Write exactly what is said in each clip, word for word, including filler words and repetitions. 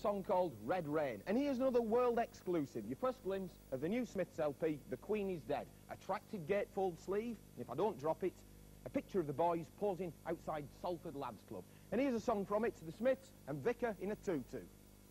song called Red Rain. And here's another world exclusive, your first glimpse of the new Smiths L P, The Queen is Dead. Attractive gatefold sleeve, and if I don't drop it, a picture of the boys posing outside Salford Lads Club. And here's a song from it, The Smiths and Vicar in a Tutu.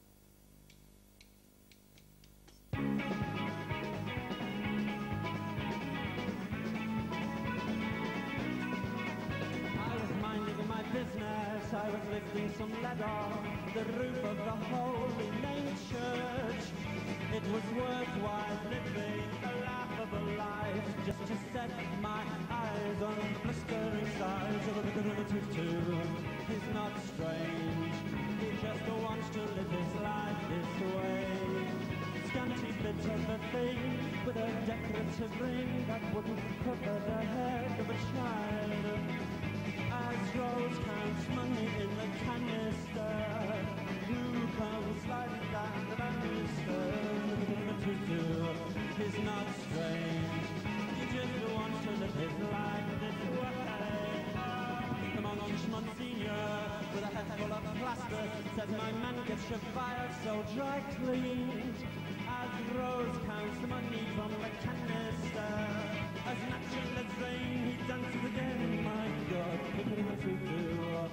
Business, I was lifting some lead off the roof of the Holy Name Church. It was worthwhile living a laughable life just to set my eyes on the blistering sides of the Tutu. He's not strange, he just wants to live his life this way. Scanty bit of a thing with a decorative ring that wouldn't cover the head of a child. As Rose counts money in the canister, who comes sliding down the banister? The Tutu, he's not strange, he just wants to live his life this way. The Monge Monsignor, with a head full of plaster, says my man gets your fire so dry cleaned. As Rose counts the money from the canister, as natural as rain, he dances again. My God, look at him Tutu. Oh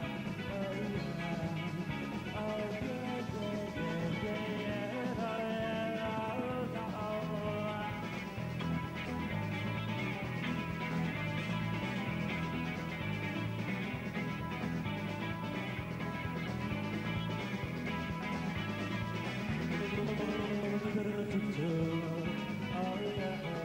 yeah, oh yeah, yeah, yeah, yeah, oh yeah, oh yeah.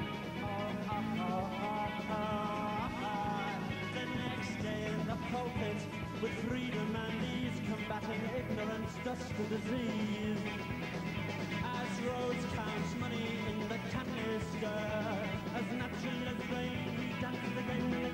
Pulpit with freedom and ease, combating ignorance, dust and disease. As Rose counts money in the canister, as natural as rain, he dances again.